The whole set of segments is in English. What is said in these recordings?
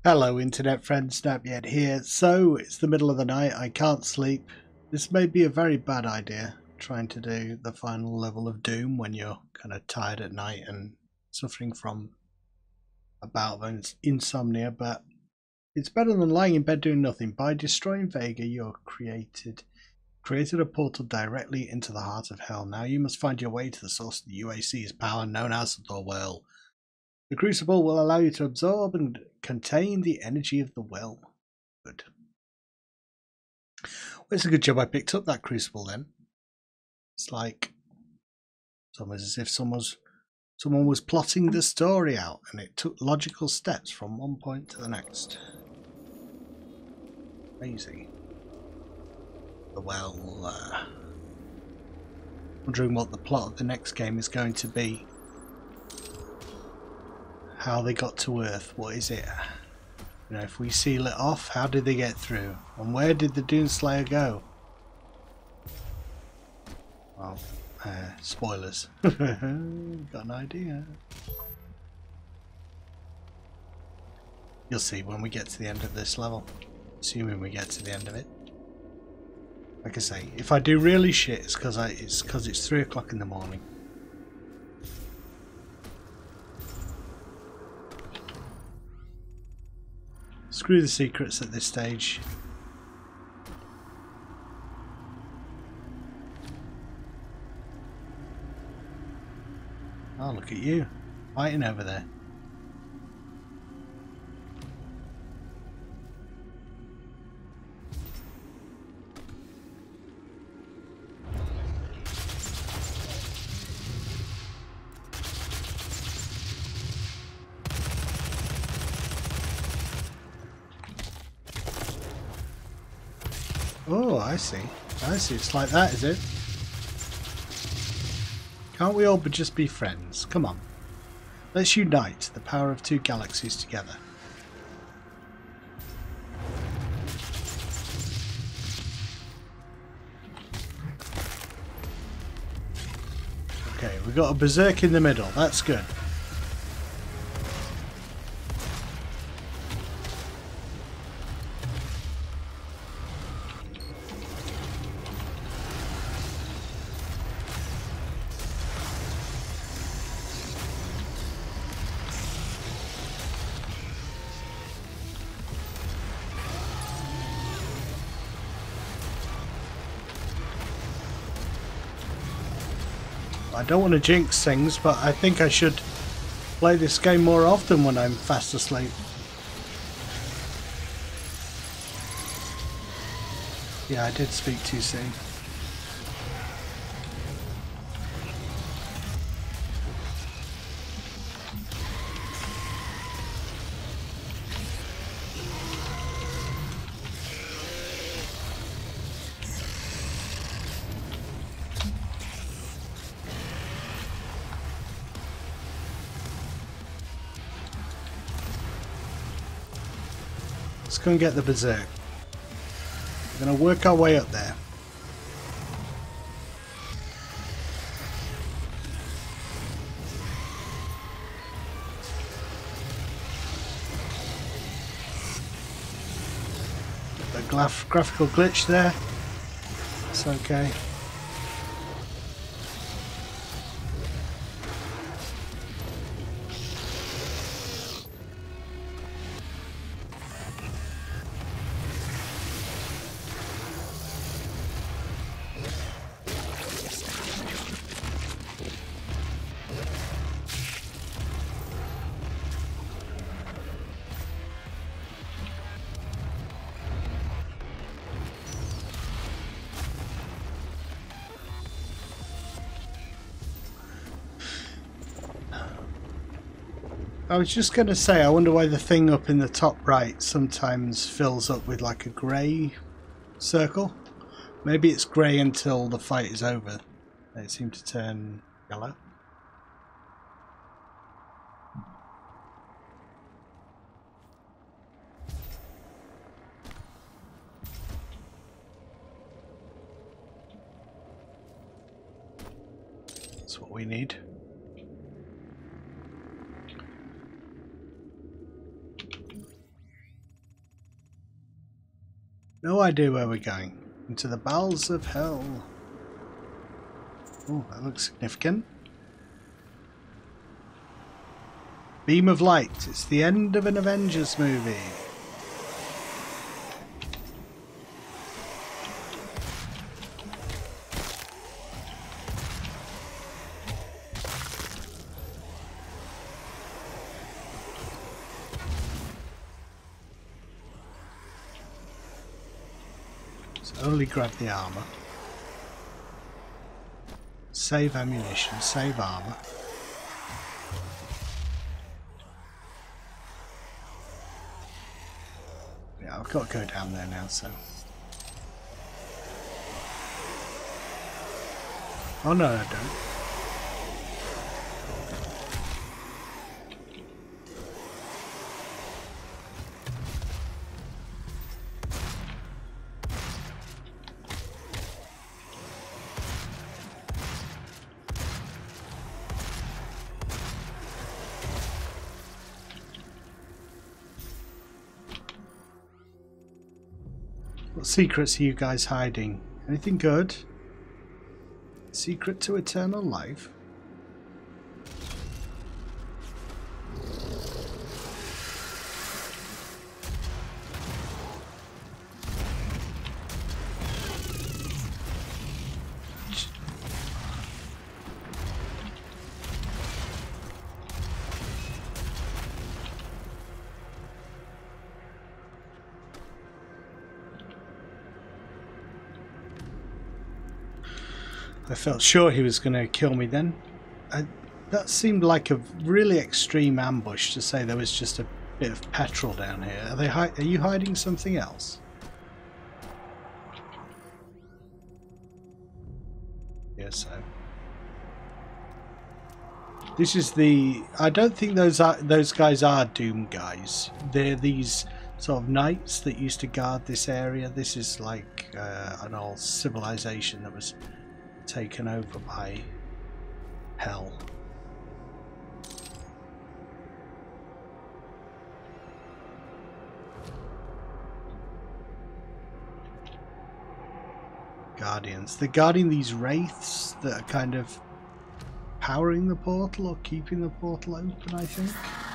Hello internet friends, Napyet here. So it's the middle of the night, I can't sleep. This may be a very bad idea, trying to do the final level of Doom when you're kind of tired at night and suffering from a bout of insomnia, but it's better than lying in bed doing nothing. By destroying Vega, you're created a portal directly into the heart of hell. Now you must find your way to the source of the UAC's power, known as the Will. The Crucible will allow you to absorb and contain the energy of the Will. Good. Well, it's a good job I picked up that Crucible then. It's like it's almost as if someone was plotting the story out and it took logical steps from one point to the next. Amazing. Well, wondering what the plot of the next game is going to be. How they got to Earth, what is it? You know, if we seal it off, how did they get through? And where did the Doomslayer go? Well, spoilers. Got an idea. You'll see when we get to the end of this level. Assuming we get to the end of it. Like I say, if I do really shit, it's because it's 3 o'clock in the morning. Screw the secrets at this stage. Oh, look at you, fighting over there. Oh, I see. I see. It's like that, is it? Can't we all but just be friends? Come on. Let's unite the power of 2 galaxies together. Okay, we've got a berserk in the middle. That's good. I don't want to jinx things, but I think I should play this game more often when I'm fast asleep. Yeah, I did speak too soon. Let's go and get the berserk. We're going to work our way up there. The graphical glitch there. It's okay. I was just going to say, I wonder why the thing up in the top right sometimes fills up with like a grey circle. Maybe it's grey until the fight is over. It seemed to turn yellow. That's what we need. No idea where we're going. Into the bowels of hell. Oh, that looks significant. Beam of light. It's the end of an Avengers movie. Only grab the armor. Save ammunition, save armor. Yeah, I've got to go down there now, so. Oh no, I don't. What secrets are you guys hiding? Anything good? Secret to eternal life? I felt sure he was going to kill me then. That seemed like a really extreme ambush to say there was just a bit of petrol down here. Are you hiding something else? Yes, so. This is the... I don't think those guys are Doom guys. They're these sort of knights that used to guard this area. This is like an old civilization that was taken over by hell. Guardians. They're guarding these wraiths that are kind of powering the portal or keeping the portal open, I think.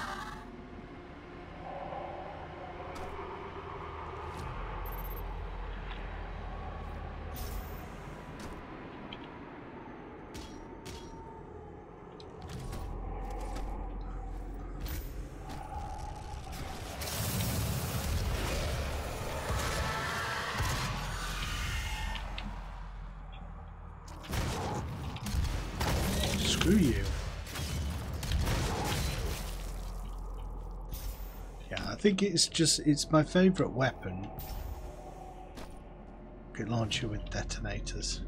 Screw you. Yeah, I think it's my favourite weapon. Rocket launcher with detonators.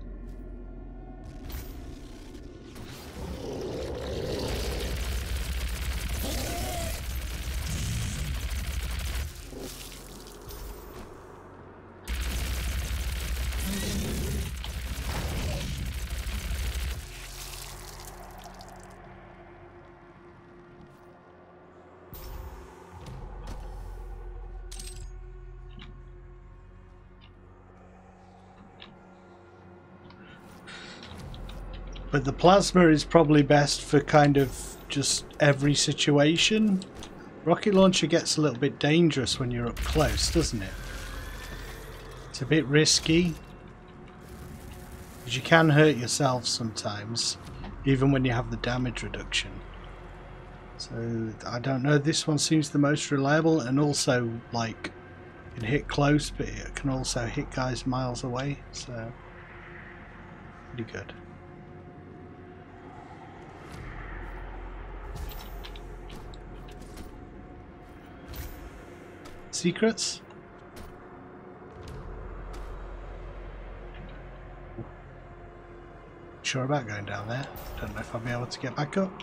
But the plasma is probably best for kind of just every situation. Rocket launcher gets a little bit dangerous when you're up close, doesn't it? It's a bit risky. Because you can hurt yourself sometimes, even when you have the damage reduction. So, I don't know, this one seems the most reliable, and also, like, it can hit close, but it can also hit guys miles away, so pretty good. Secrets? Sure about going down there. Don't know if I'll be able to get back up.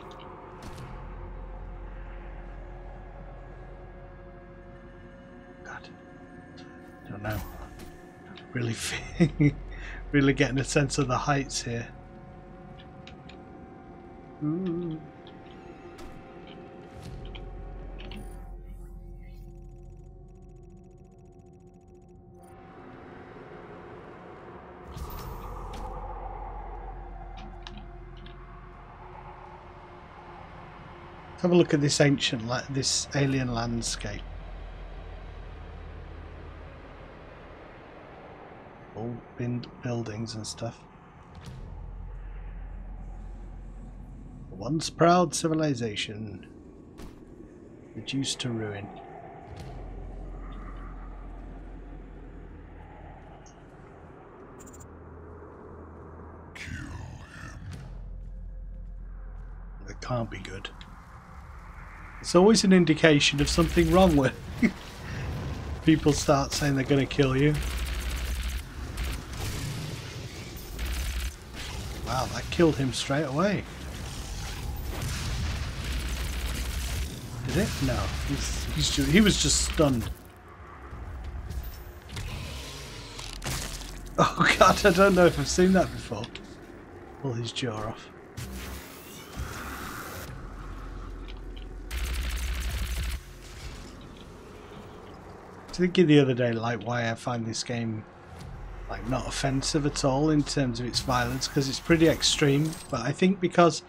God. Don't know. Really really getting a sense of the heights here. Ooh. Have a look at this ancient, this alien landscape. All buildings and stuff. Once proud civilization, reduced to ruin. Kill him. That can't be good. It's always an indication of something wrong with people start saying they're going to kill you. Wow, that killed him straight away. Did it? No, he was just stunned. Oh god, I don't know if I've seen that before. Pull his jaw off. I was thinking the other day, like, why I find this game like not offensive at all in terms of its violence, because it's pretty extreme. But I think because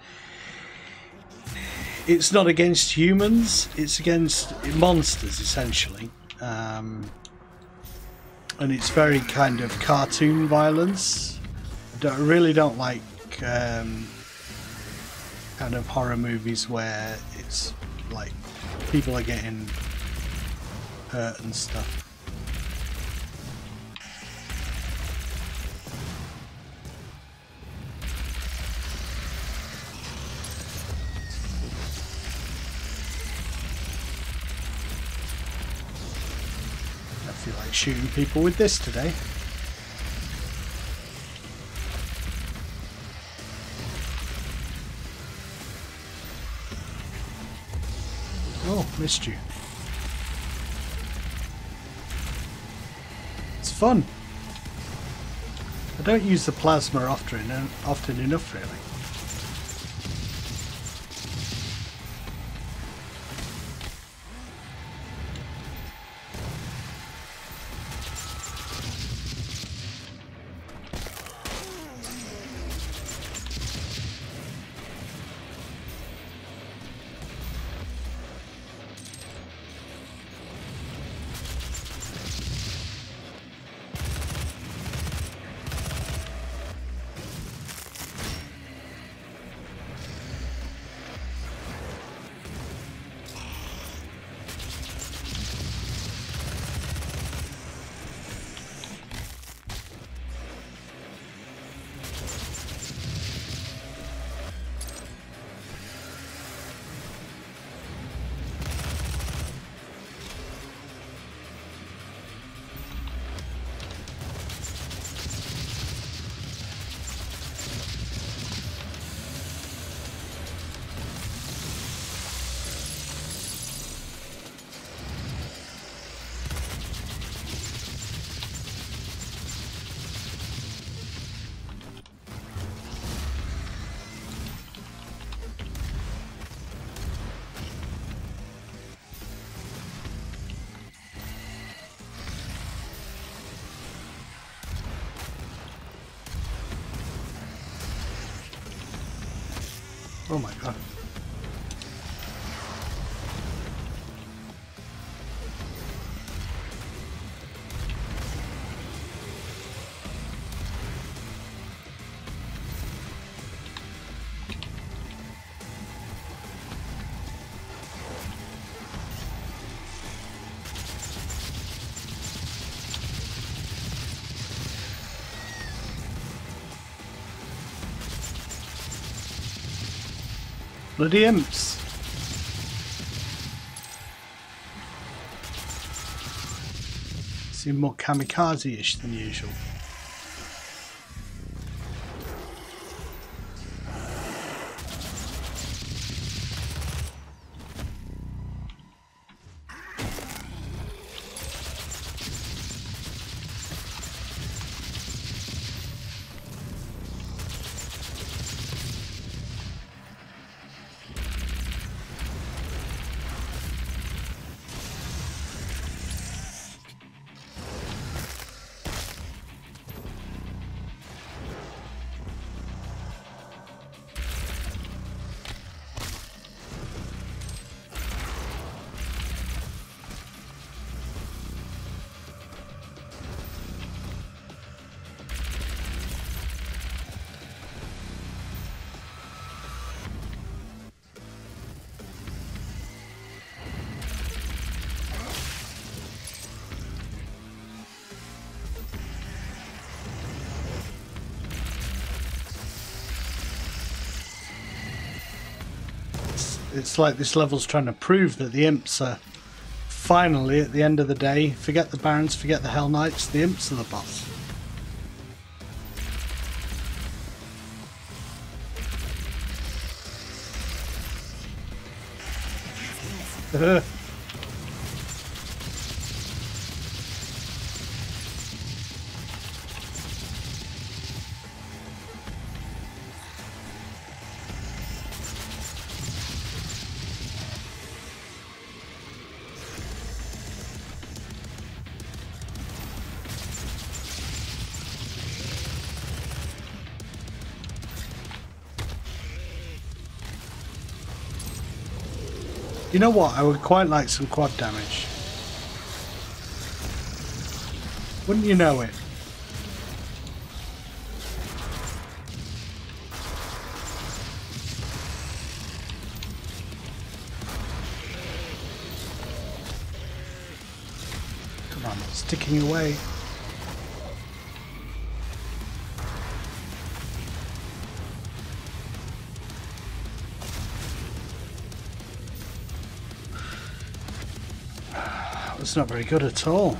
it's not against humans, it's against monsters essentially, and it's very kind of cartoon violence. I really don't like kind of horror movies where it's like people are getting hurt and stuff. I feel like shooting people with this today. Oh, missed you. It's fun. I don't use the plasma often enough, really. Oh my god. Bloody imps. Seem more kamikaze-ish than usual. It's like this level's trying to prove that the imps are finally, at the end of the day, forget the barons, forget the Hell Knights, the imps are the boss. You know what? I would quite like some quad damage. Wouldn't you know it? Come on, it's ticking away. That's not very good at all.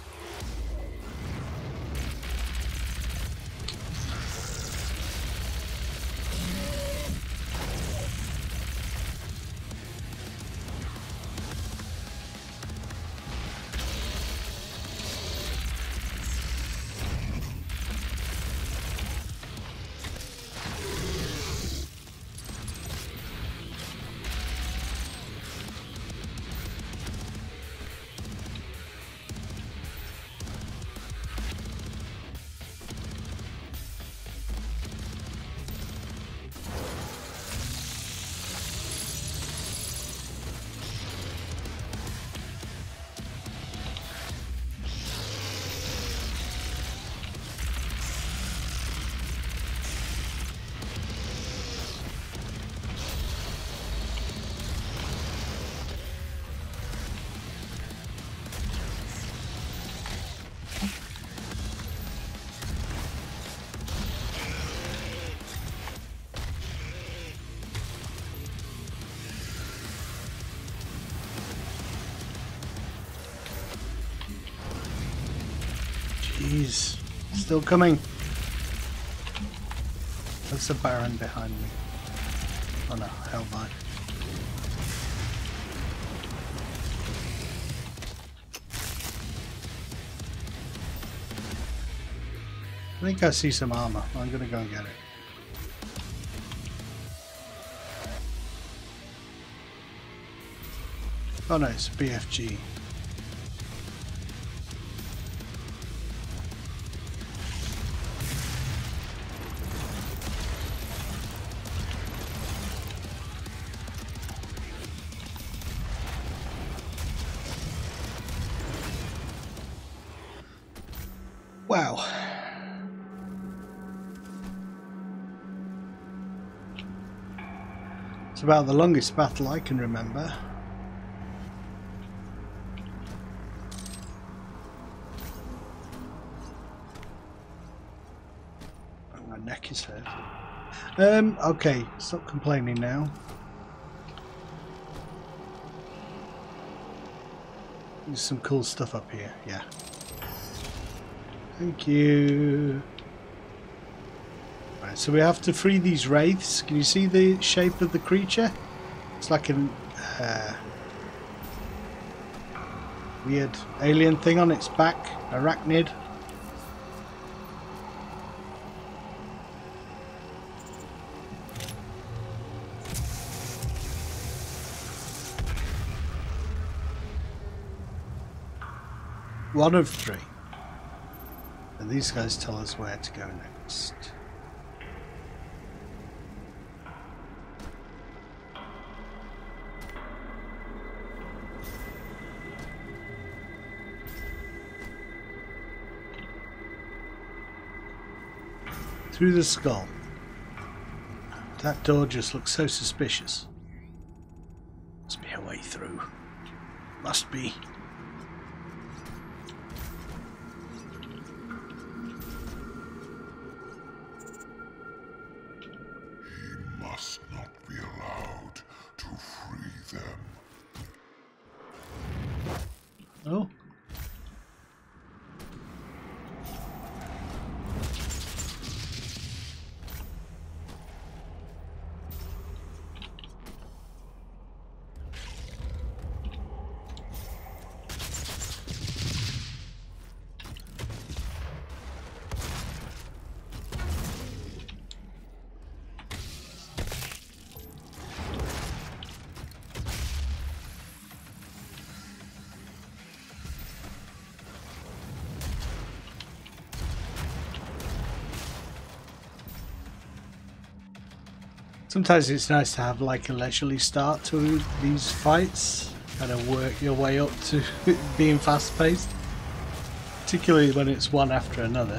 Jeez, still coming. There's a Baron behind me. Oh no, Hell Knight. I think I see some armor. I'm gonna go and get it. Oh no, it's BFG. Wow. It's about the longest battle I can remember. Oh, my neck is hurt. Okay, stop complaining now. There's some cool stuff up here, yeah. Thank you. Right, so we have to free these wraiths. Can you see the shape of the creature? It's like a weird alien thing on its back, arachnid. One of three. And these guys tell us where to go next. Through the skull. That door just looks so suspicious. Must be a way through. Must be. Must not be allowed to Oh. Sometimes it's nice to have like a leisurely start to these fights, kind of work your way up to being fast paced, particularly when it's one after another.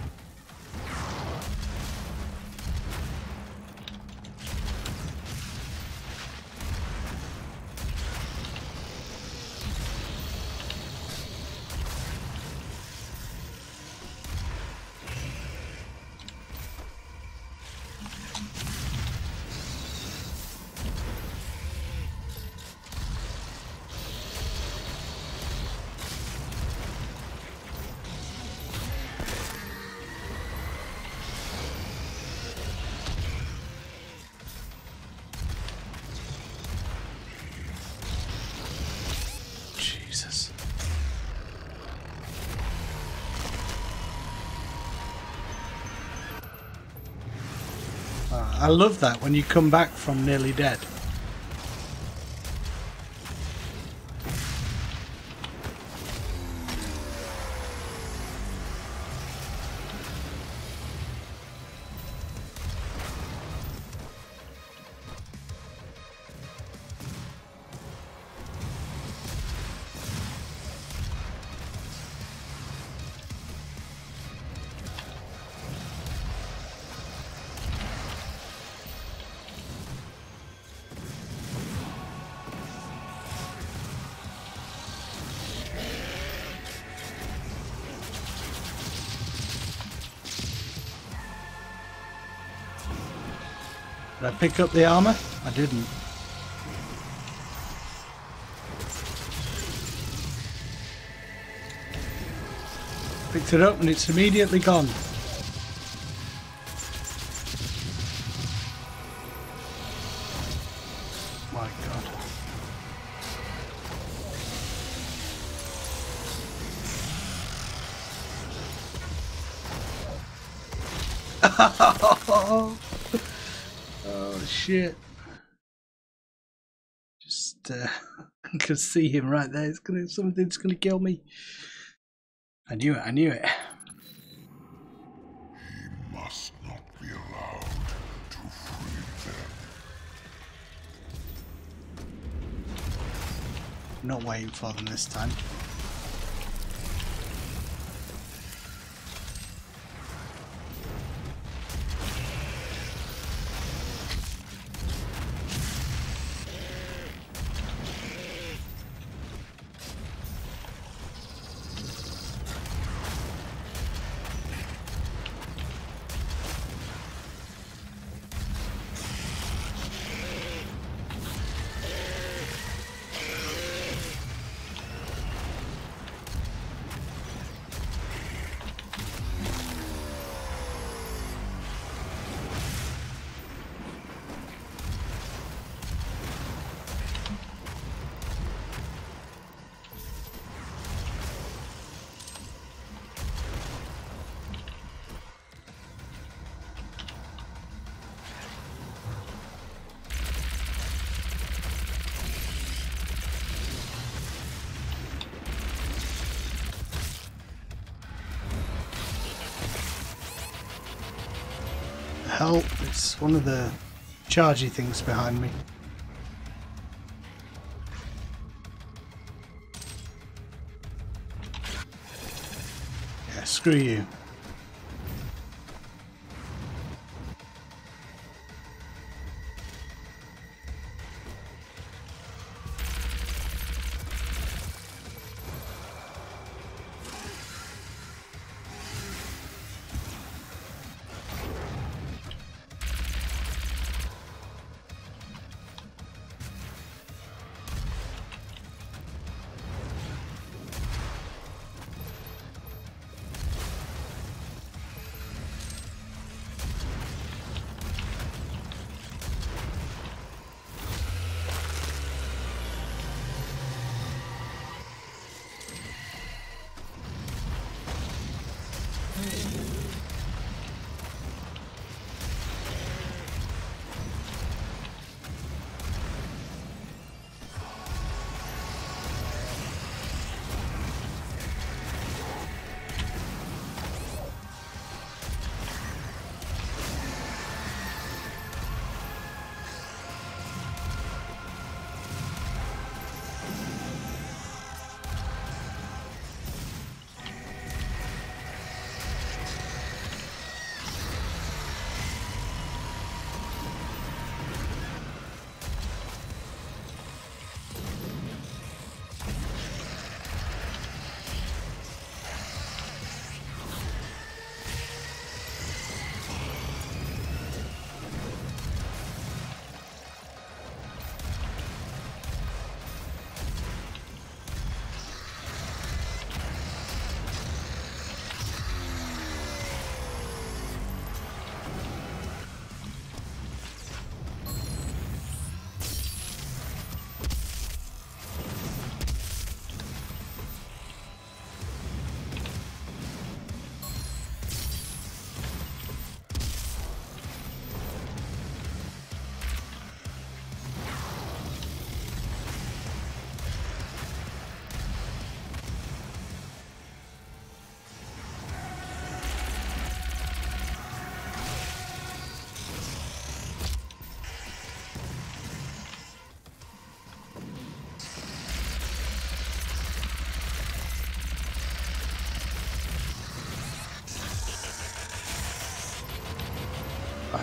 Jesus. I love that when you come back from nearly dead. Did I pick up the armor? I didn't. Picked it up and it's immediately gone. My God. Oh shit. Just I can see him right there. Something's gonna kill me. I knew it, I knew it. He must not be allowed to free them. I'm not waiting for them this time. Help, it's one of the chargy things behind me. Yeah, screw you.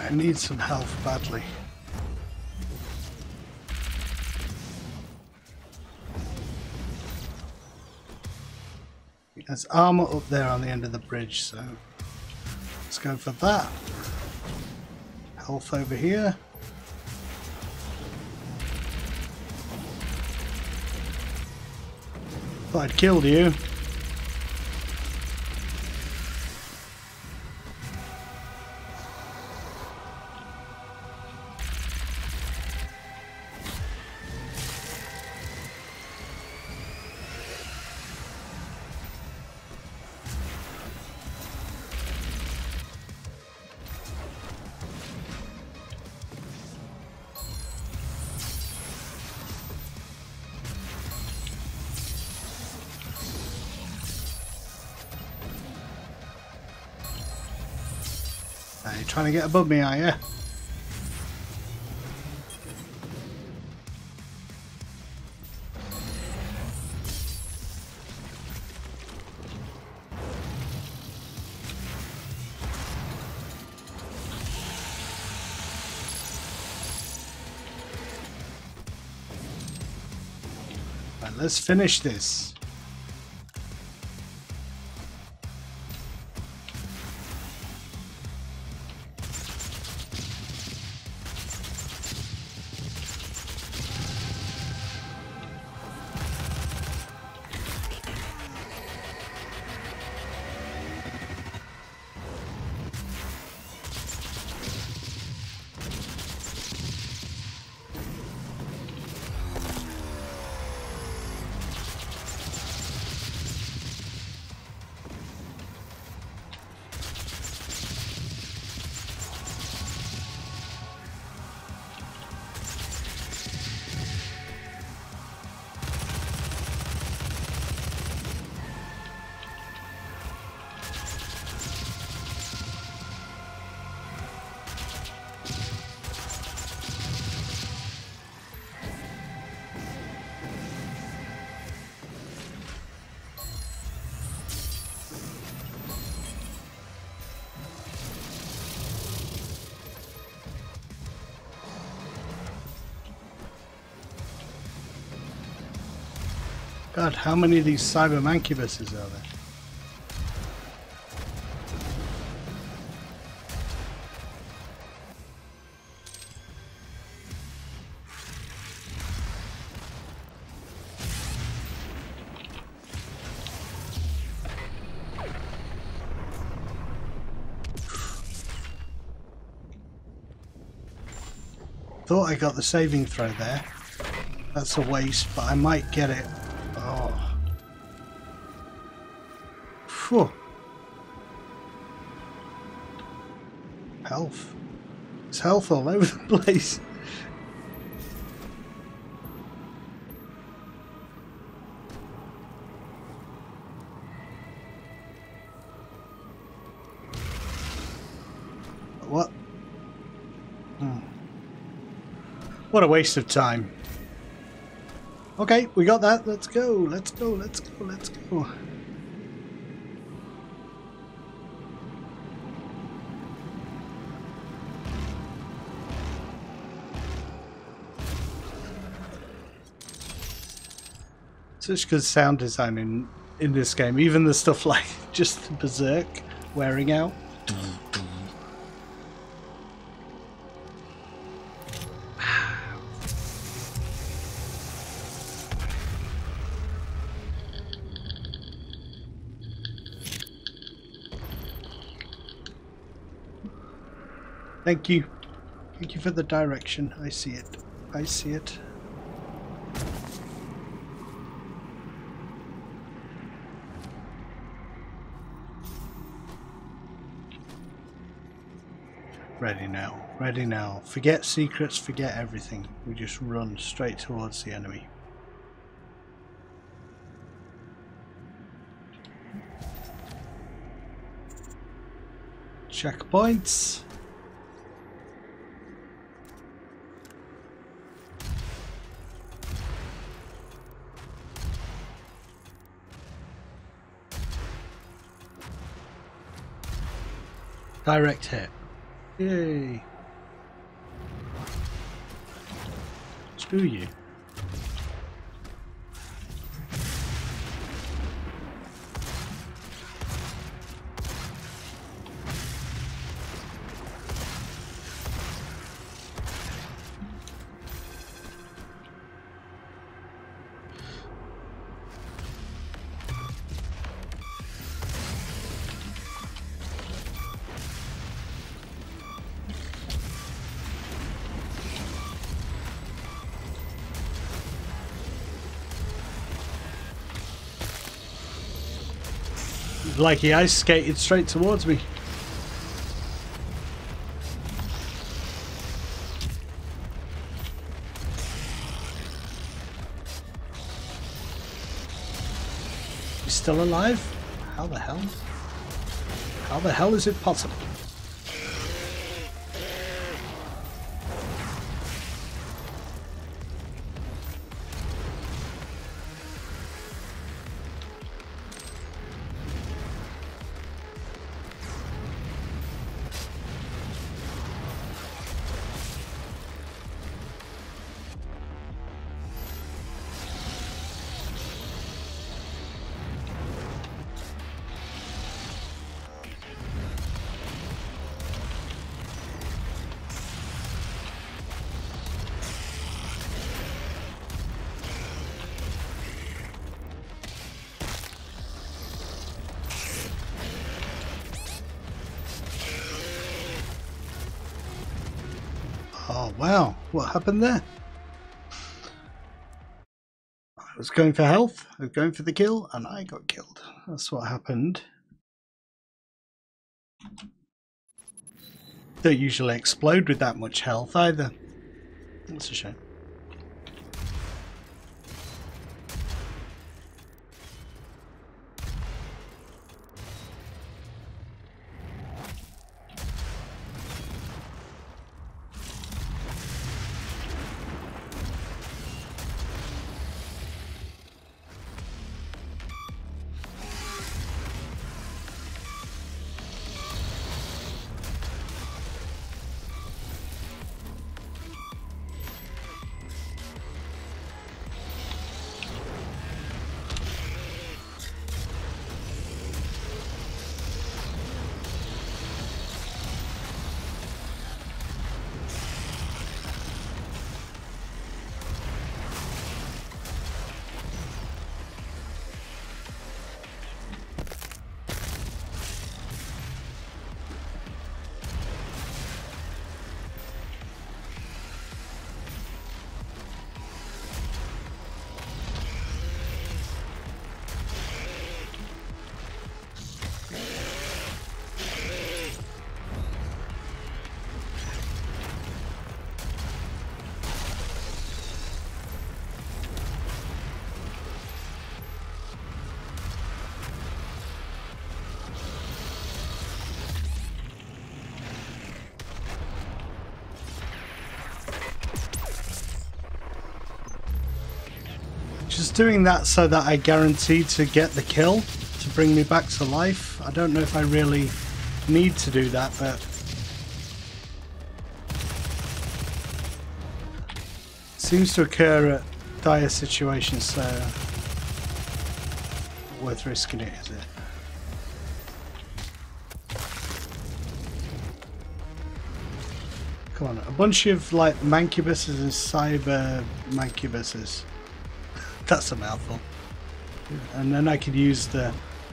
I need some health badly. There's armor up there on the end of the bridge, so let's go for that. Health over here. Thought I'd killed you. You're trying to get above me, are you? Right, let's finish this. God, how many of these cyber mancubuses are there? Thought I got the saving throw there. That's a waste, but I might get it. Oh. Phew. Health. There's health all over the place. What? What a waste of time. Okay, we got that. Let's go. Let's go. Let's go. Let's go. Such good sound design in this game. Even the stuff like just the berserk wearing out. Thank you. Thank you for the direction. I see it. I see it. Ready now. Ready now. Forget secrets, forget everything. We just run straight towards the enemy. Checkpoints. Direct hit. Yay. Who are you? Like he ice skated straight towards me. He's still alive? How the hell? How the hell is it possible? Oh wow, what happened there? I was going for health, I was going for the kill, and I got killed. That's what happened. Don't usually explode with that much health either. That's a shame. Just doing that so that I guarantee to get the kill to bring me back to life. I don't know if I really need to do that, but it seems to occur at dire situations, so not worth risking it, is it? Come on, a bunch of like mancubuses and cyber mancubuses. That's a mouthful. And then I could use the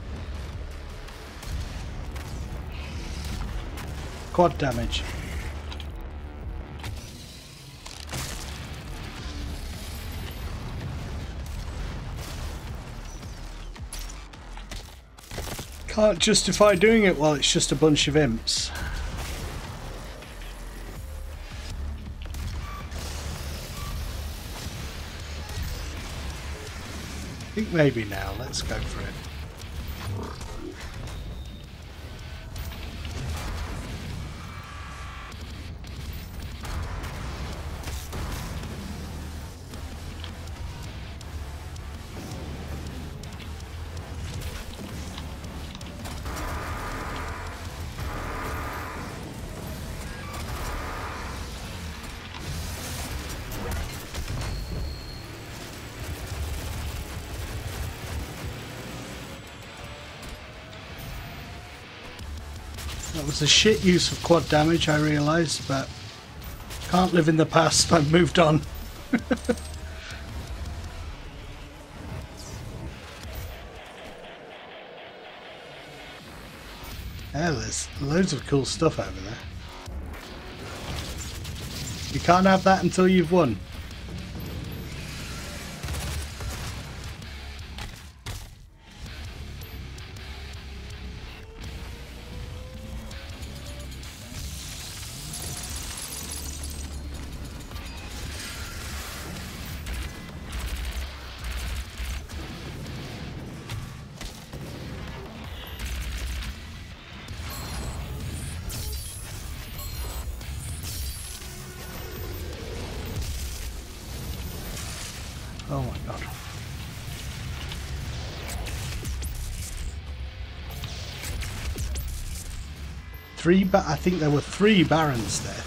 quad damage. Can't justify doing it while it's just a bunch of imps. I think maybe now, let's go for it. That was a shit use of quad damage, I realised, but can't live in the past. I've moved on. Yeah, there's loads of cool stuff over there. You can't have that until you've won. Oh my god. I think there were 3 barons there.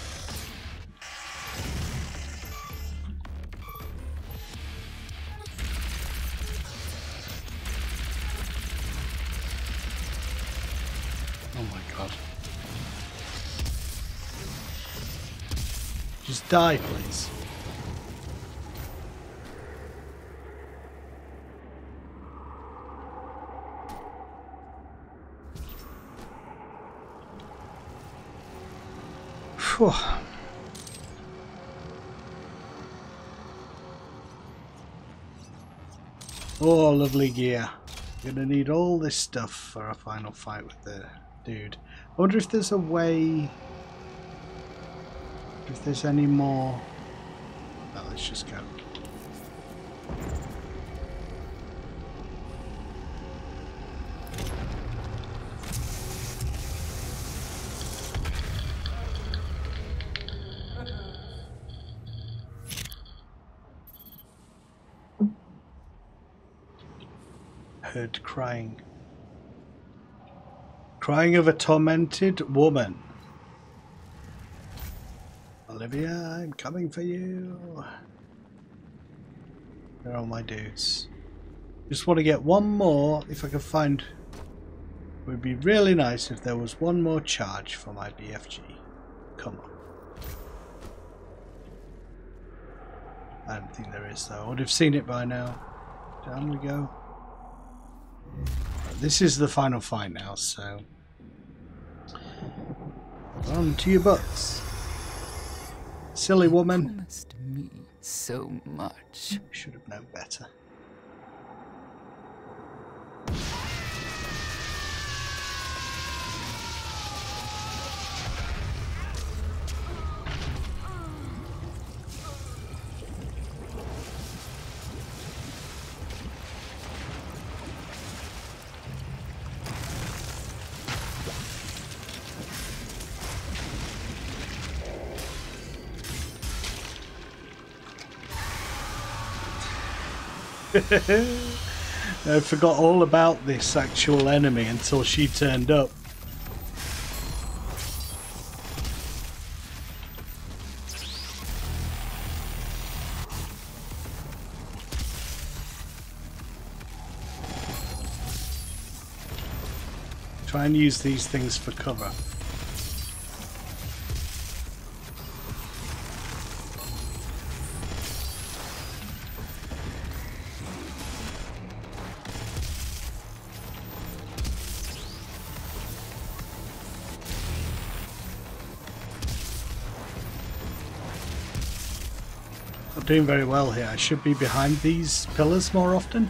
Oh my god. Just die, please. Whew. Oh, lovely gear. Gonna need all this stuff for a final fight with the dude. I wonder if there's a way... if there's any more... Well, let's just go. Heard crying. Crying of a tormented woman. Olivia, I'm coming for you. Where are all my dudes? Just want to get one more, if I can find... It would be really nice if there was one more charge for my BFG. Come on. I don't think there is though. I would have seen it by now. Down we go. This is the final fight now, so on to your butts, silly woman. You promised me so much. Should have known better. I forgot all about this actual enemy until she turned up. Try and use these things for cover. Doing very well here. I should be behind these pillars more often.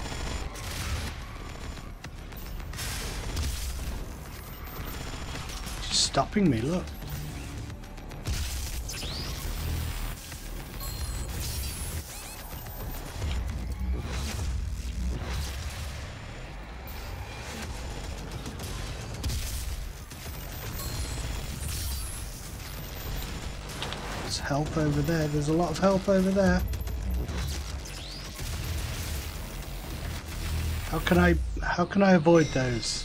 She's stopping me, look. Health over there. There's a lot of health over there. How can I avoid those?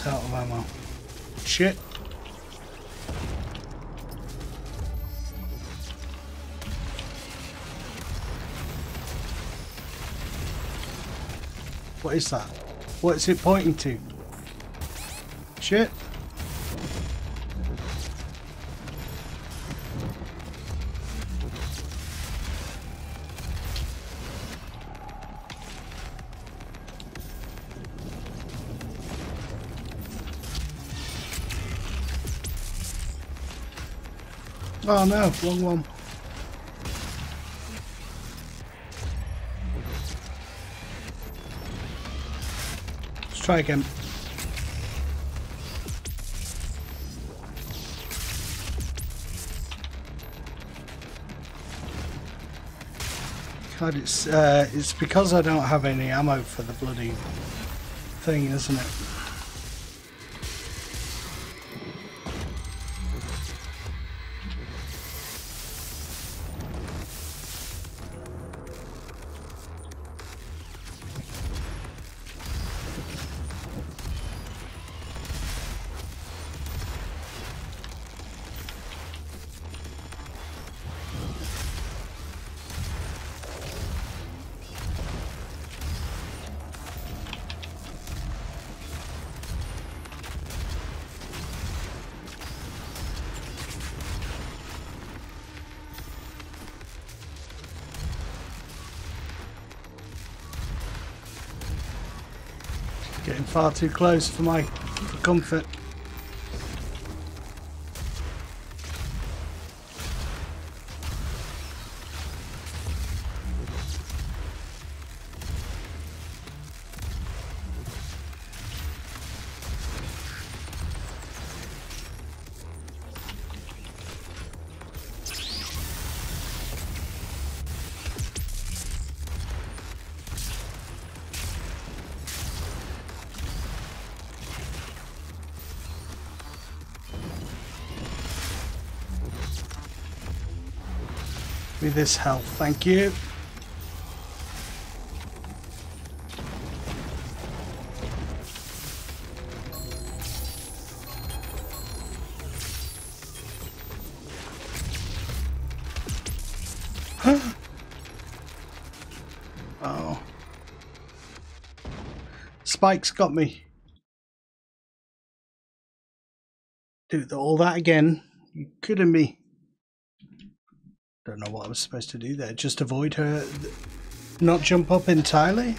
out of ammo. Shit. What is that? What is it pointing to? Shit. Oh no, wrong one. Let's try again. God, it's because I don't have any ammo for the bloody thing, isn't it? Getting far too close for my comfort. With this health, thank you. Oh. Spike's got me. Do all that again. You kidding me? Don't know what I was supposed to do there. Just avoid her, not jump up entirely?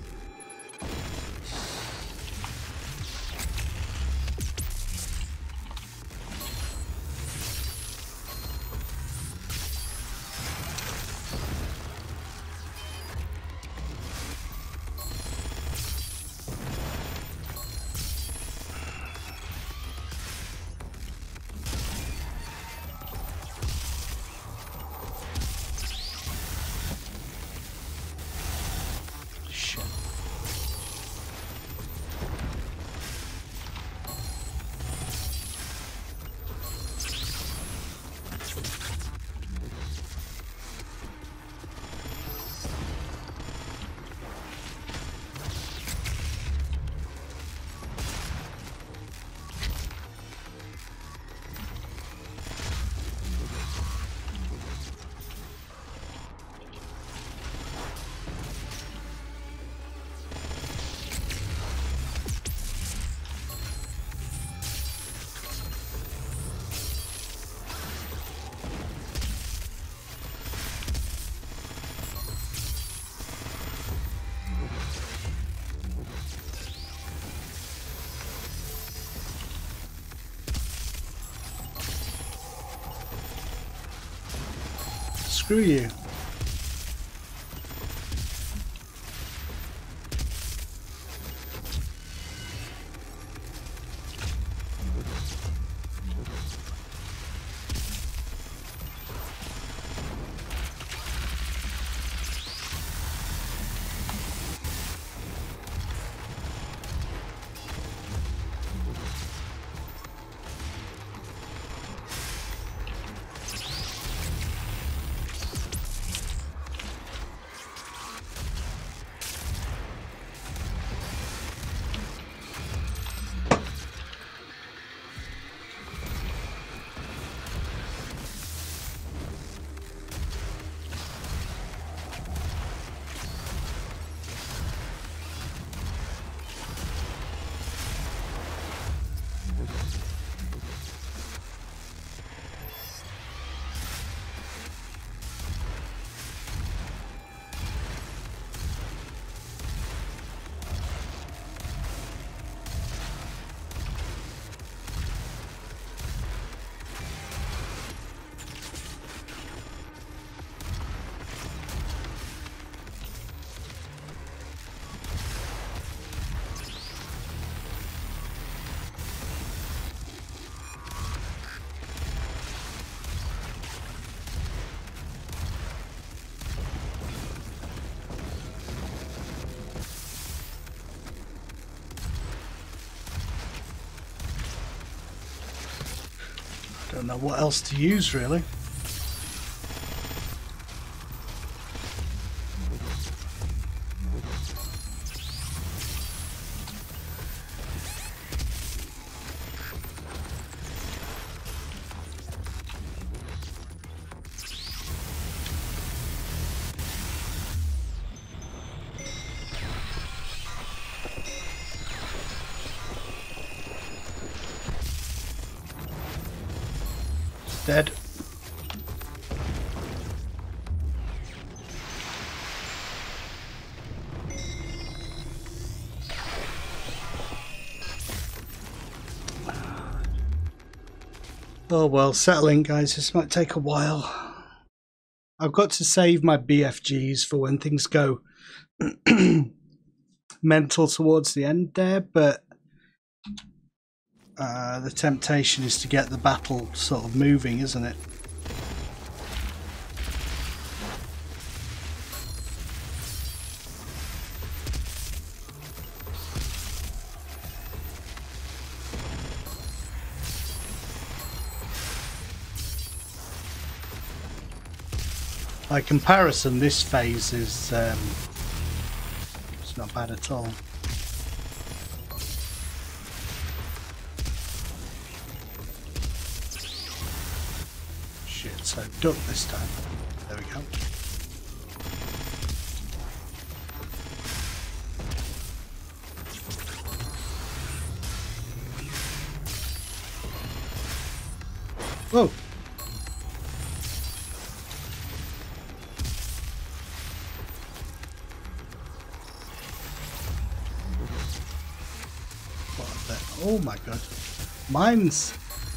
Screw you. Don't know what else to use, really. Dead. Oh well, settling, guys. This might take a while. I've got to save my BFGs for when things go mental towards the end there, but the temptation is to get the battle sort of moving, isn't it? By comparison, this phase is it's not bad at all. Shit, so duck this time. There we go. Whoa! Oh my god. Mines!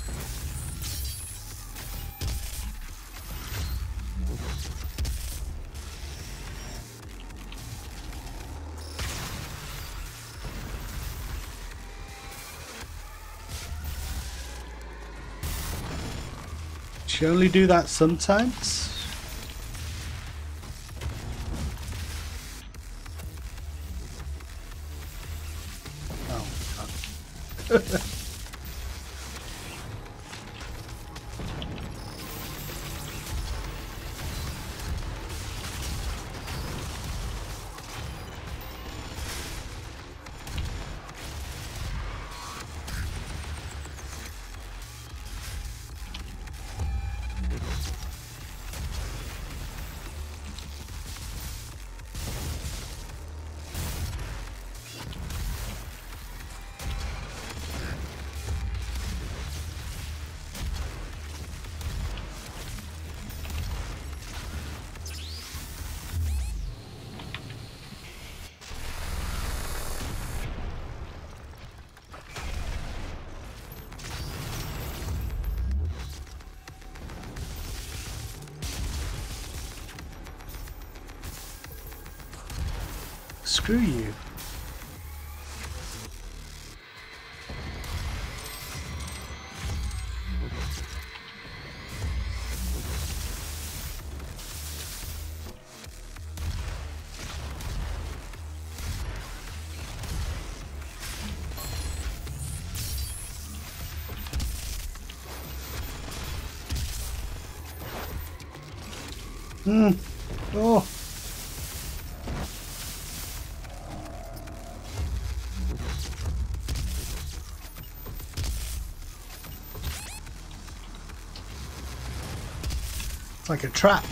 She only do that sometimes? Oh god. Screw you. Oh. It's like a trap.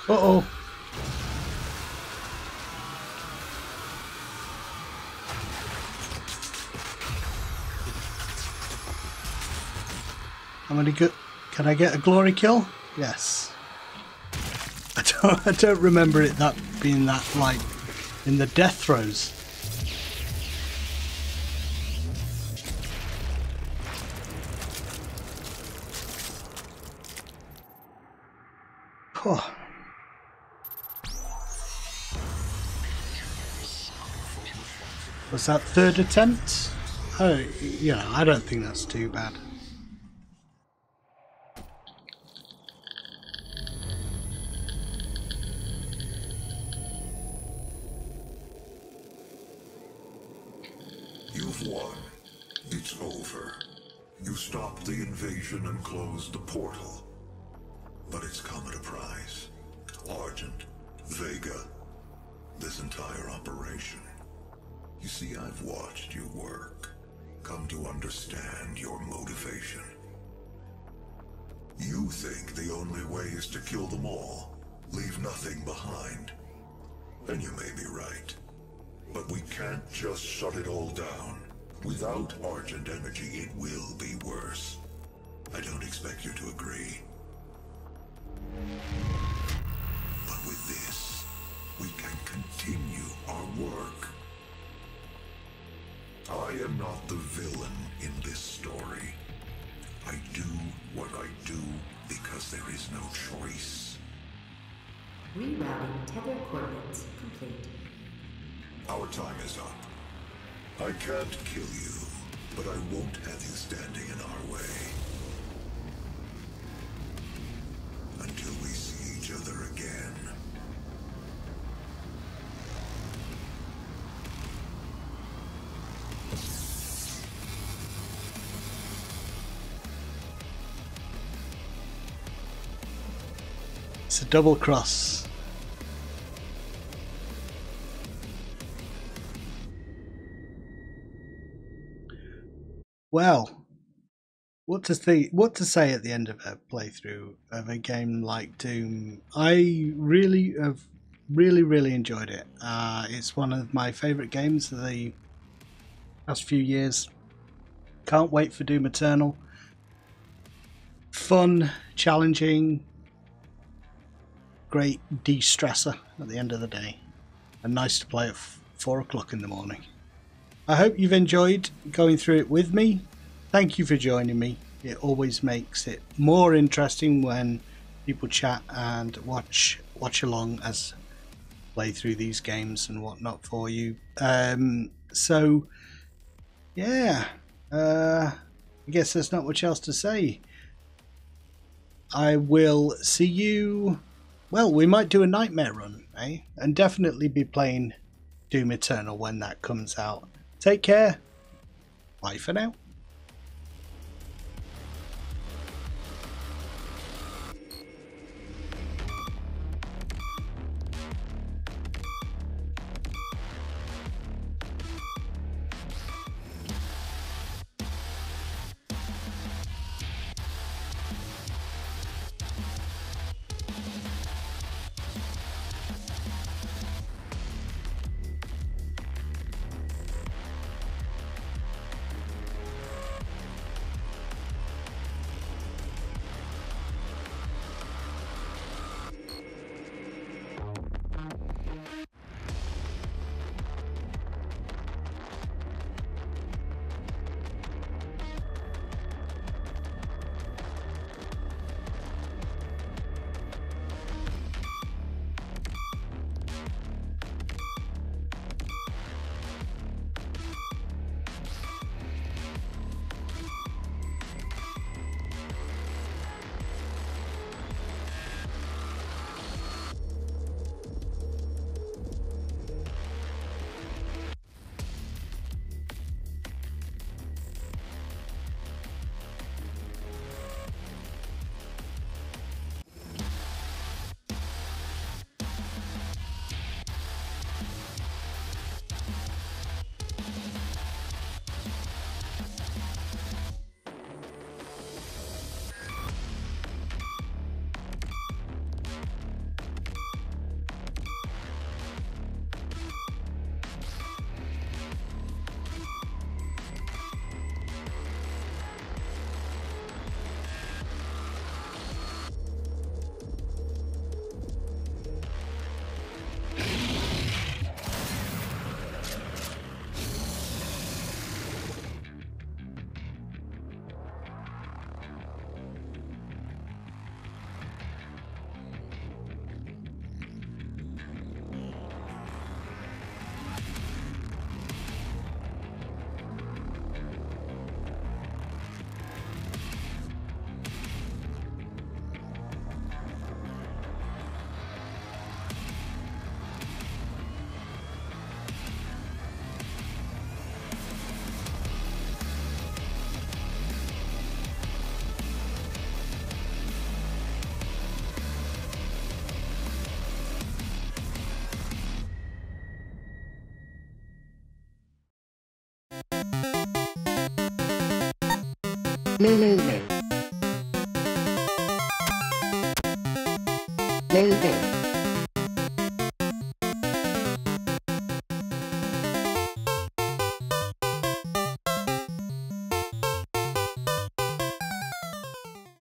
Uh-oh. How many good? Can I get a glory kill? Yes. I don't remember it that being that like in the death throes. Oh. Was that third attempt? Oh, yeah, I don't think that's too bad. You've won. It's over. You stopped the invasion and closed the portal. But it's come at a price. Argent, Vega, this entire operation. You see, I've watched you work. Come to understand your motivation. You think the only way is to kill them all, leave nothing behind. And you may be right. But we can't just shut it all down. Without Argent energy, it will be worse. I don't expect you to agree. But with this, we can continue our work. I am not the villain in this story. I do what I do because there is no choice. Rerouting tether coordinates complete. Our time is up. I can't kill you, but I won't have you standing in our way. Until we see each other again. It's a double cross. Well, what to say at the end of a playthrough of a game like Doom? I really have really enjoyed it. It's one of my favourite games of the past few years. Can't wait for Doom Eternal. Fun, challenging, great de-stressor at the end of the day, and nice to play at 4 o'clock in the morning. I hope you've enjoyed going through it with me. Thank you for joining me. It always makes it more interesting when people chat and watch along as play through these games and whatnot for you. So yeah, I guess there's not much else to say. I will see you. Well, we might do a nightmare run, eh? And definitely be playing Doom Eternal when that comes out. Take care. Bye for now. Lulu.